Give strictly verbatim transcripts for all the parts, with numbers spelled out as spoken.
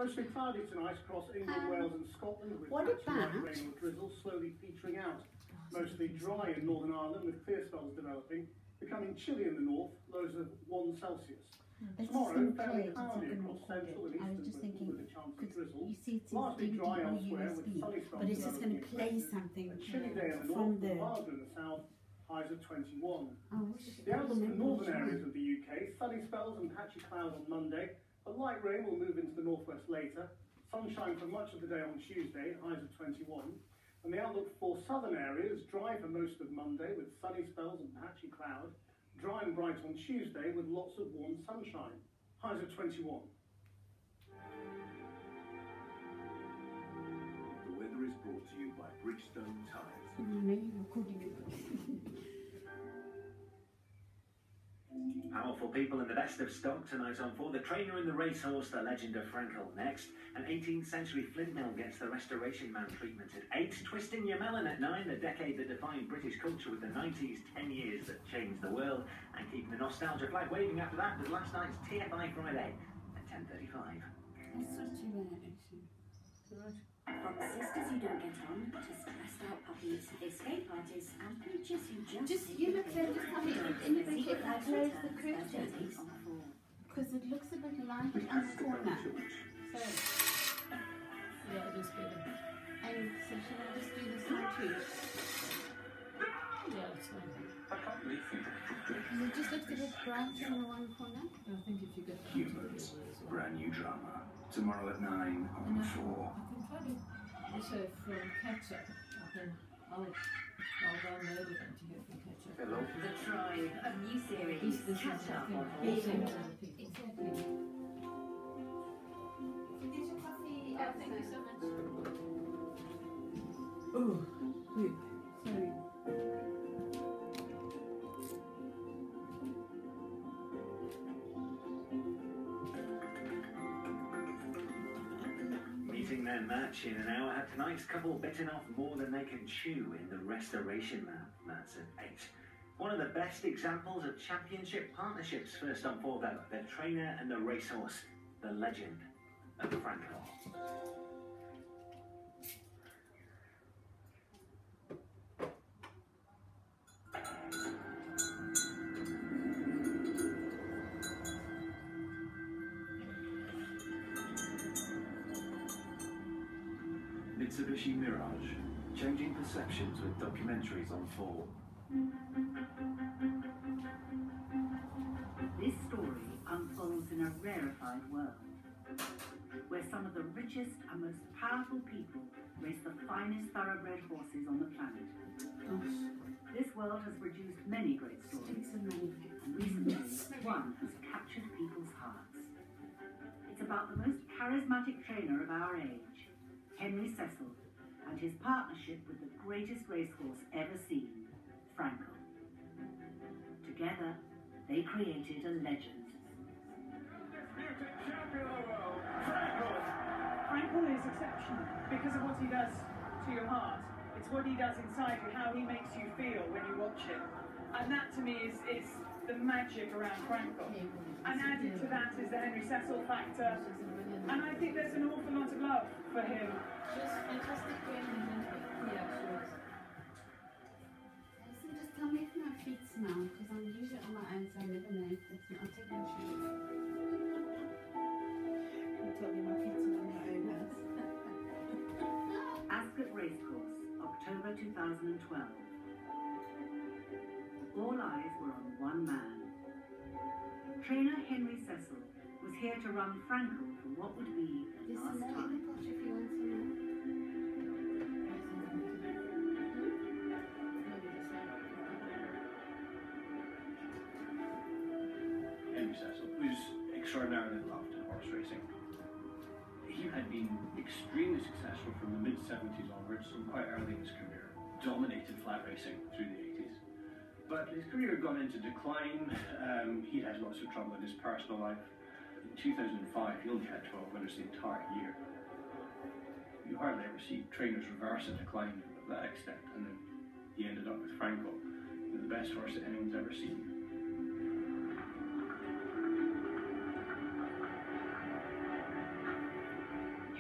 Mostly cloudy tonight across England, um, Wales and Scotland, with patchy light rain or drizzle slowly petering out. Mostly dry in Northern Ireland with clear spells developing, becoming chilly in the north, lows of one Celsius. It's Tomorrow, fairly cloudy across central and eastern with a chance of drizzle. Largely dry elsewhere with sunny spells. But it's just going to play something a chilly day in the from north, the milder in the south, highs of twenty-one. Oh, the outlook for northern areas of the U K, sunny spells and patchy clouds on Monday. A light rain will move into the northwest later. Sunshine for much of the day on Tuesday, highs of twenty-one. And the outlook for southern areas, dry for most of Monday with sunny spells and patchy cloud. Dry and bright on Tuesday with lots of warm sunshine, highs of twenty-one. The weather is brought to you by Bridgestone Tyres. Powerful people in the best of stock tonight on four. The trainer and the racehorse, the legend of Frankel. Next, an eighteenth century flint mill gets the Restoration Man treatment at eight. Twisting Your Melon at nine, the decade that defined British culture with the nineties, ten years that changed the world. And keeping the nostalgia flag waving after that with last night's T F I Friday at ten thirty-five. That's not too bad, actually. Right. From sisters who don't get on to stressed out puppies, escape artists and preachers who just... Just, you look there, just come in, in the bit that close the curtains. Because it looks a bit light on the corner. So, yeah, it is better. And so should I just do this one too? Yeah, it's fine. I can't believe you. Because it just looks a bit bright in the one corner. I think if you get Humans, brand new drama. Tomorrow at nine on four. I can try to also from Ketchup. I can, I'll, I'll download it to hear from Ketchup. Hello. The Tribe, a new series. This, this is Catch up on all all things. Exactly. Did your coffee? Oh, thank you so much. Oh, wait, sorry. Meeting their match in an hour. Have tonight's couple bitten off more than they can chew in the Restoration Man. That's at eight. One of the best examples of championship partnerships. First on four, though, the trainer and the racehorse, the legend of Frankel. Mitsubishi Mirage, changing perceptions with documentaries on four. This story unfolds in a rarefied world, where some of the richest and most powerful people race the finest thoroughbred horses on the planet. This world has produced many great stories, and recently one has captured people's hearts. It's about the most charismatic trainer of our age, Henry Cecil, and his partnership with the greatest racehorse ever seen, Frankel. Together, they created a legend. Undisputed champion of the world, Frankel! Frankel is exceptional because of what he does to your heart. It's what he does inside you, how he makes you feel when you watch him. And that to me is, is the magic around Frankel. And added to that is the Henry Cecil factor. And I think there's an awful lot of love for him. Just fantastic game. Yeah, sure. Listen, just tell me if my feet smell, because I'm usually on my own, so I never know if they smell. I'll take my shoes. You told me my feet smell on my own house. Ascot Racecourse, October two thousand twelve. All eyes were on one man. Trainer Henry Cecil was here to run Frankel for what would be the There's last some more in the time. pot if you want some more. Henry Cecil was extraordinarily loved in horse racing. He had been extremely successful from the mid seventies onwards, and quite early in his career. Dominated flat racing through the eighties. But his career had gone into decline. Um, he had lots of trouble in his personal life. In two thousand five, he only had twelve winners the entire year. You hardly ever see trainers reverse a decline of that extent, and then he ended up with Frankel, the best horse that anyone's ever seen.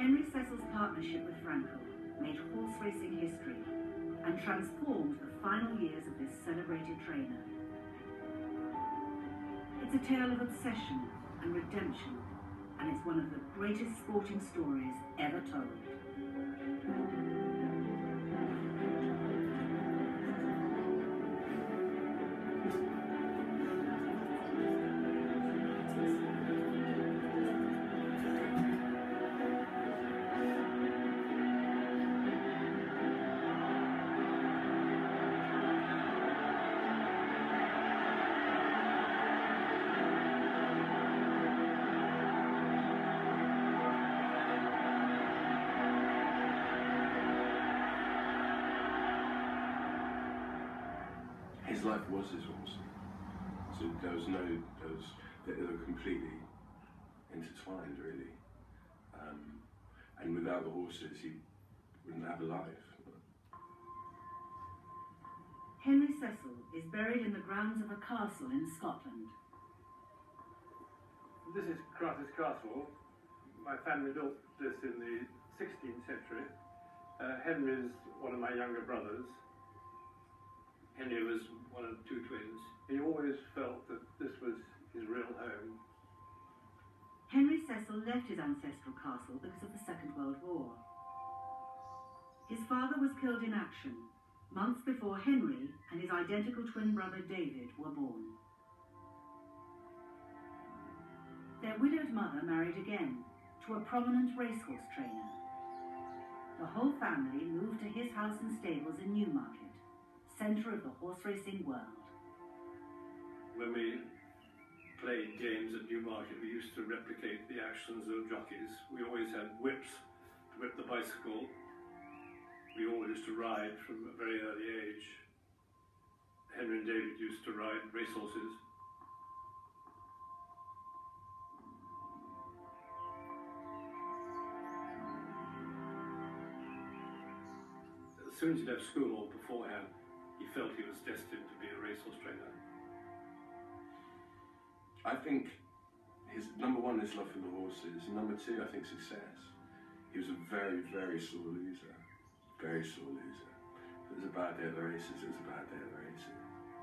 Henry Cecil's partnership with Frankel made horse racing history and transformed the final years of this celebrated trainer. It's a tale of obsession and redemption, and it's one of the greatest sporting stories ever told. His life was his horse, so there was no, there was, they were completely intertwined, really. Um, and without the horses, he wouldn't have a life. Henry Cecil is buried in the grounds of a castle in Scotland. This is Craters Castle. My family built this in the sixteenth century. Uh, Henry's one of my younger brothers. Henry was one of two twins. He always felt that this was his real home. Henry Cecil left his ancestral castle because of the Second World War. His father was killed in action months before Henry and his identical twin brother David were born. Their widowed mother married again to a prominent racehorse trainer. The whole family moved to his house and stables in Newmarket, centre of the horse racing world. When we played games at Newmarket, we used to replicate the actions of jockeys. We always had whips to whip the bicycle. We all used to ride from a very early age. Henry and David used to ride racehorses. As soon as he left school or beforehand, he felt he was destined to be a racehorse trainer. I think his number one is love for the horses. Number two, I think success. He was a very, very sore loser. Very sore loser. If it was a bad day at the races, it was a bad day at the races.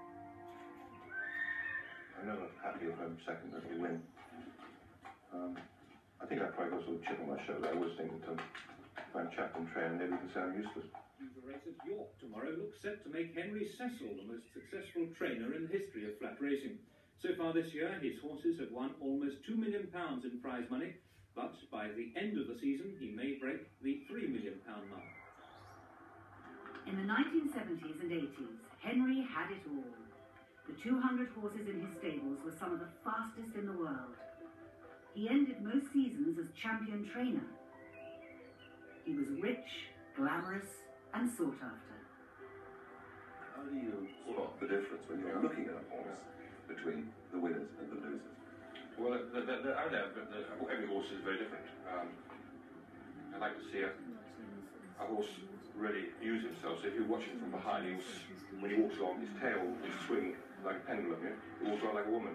I'm never happy if I'm second as we win. Um, I think I probably got a sort of chip on my shoulder. I always think that um, if I'm chap and trainer, maybe you can say I'm useless. The race at York tomorrow looks set to make Henry Cecil the most successful trainer in the history of flat racing. So far this year, his horses have won almost two million pounds in prize money, but by the end of the season, he may break the three million pound mark. In the nineteen seventies and eighties, Henry had it all. The two hundred horses in his stables were some of the fastest in the world. He ended most seasons as champion trainer. He was rich, glamorous, and sought after. How do you spot the difference when you're looking at a horse between the winners and the losers? Well, the, the, the, I know, but the, every horse is very different. Um, I like to see a, a horse really use himself. So if you watch him from behind, he'll, when he walks along, his tail will swing like a pendulum. Yeah? He walks around like a woman.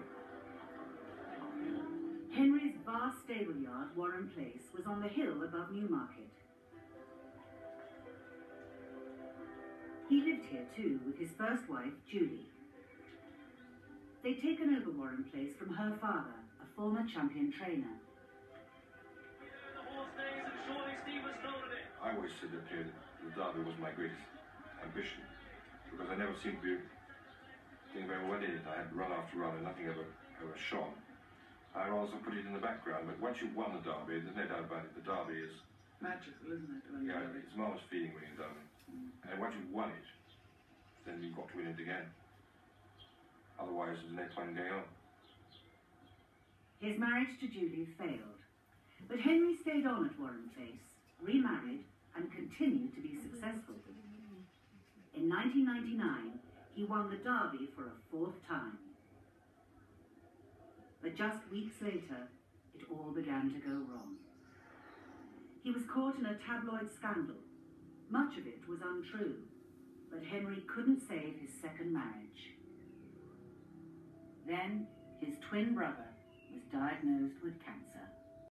Henry's vast stable yard, Warren Place, was on the hill above Newmarket. He lived here too with his first wife, Julie. They'd taken over Warren Place from her father, a former champion trainer. I always said that uh, the Derby was my greatest ambition, because I never seemed to be doing very well in it. I had run after run and nothing ever, ever shone. I also put it in the background, but once you've won the Derby, there's no doubt about it, the Derby is magical, isn't it? When yeah, it's a marvellous feeling when you've done it. And once you've won it, then you've got to win it again. Otherwise, there's no point in going on. His marriage to Julie failed, but Henry stayed on at Warren Place, remarried, and continued to be successful. In nineteen ninety-nine, he won the Derby for a fourth time. But just weeks later, it all began to go wrong. He was caught in a tabloid scandal. Much of it was untrue, but Henry couldn't save his second marriage. Then, his twin brother was diagnosed with cancer.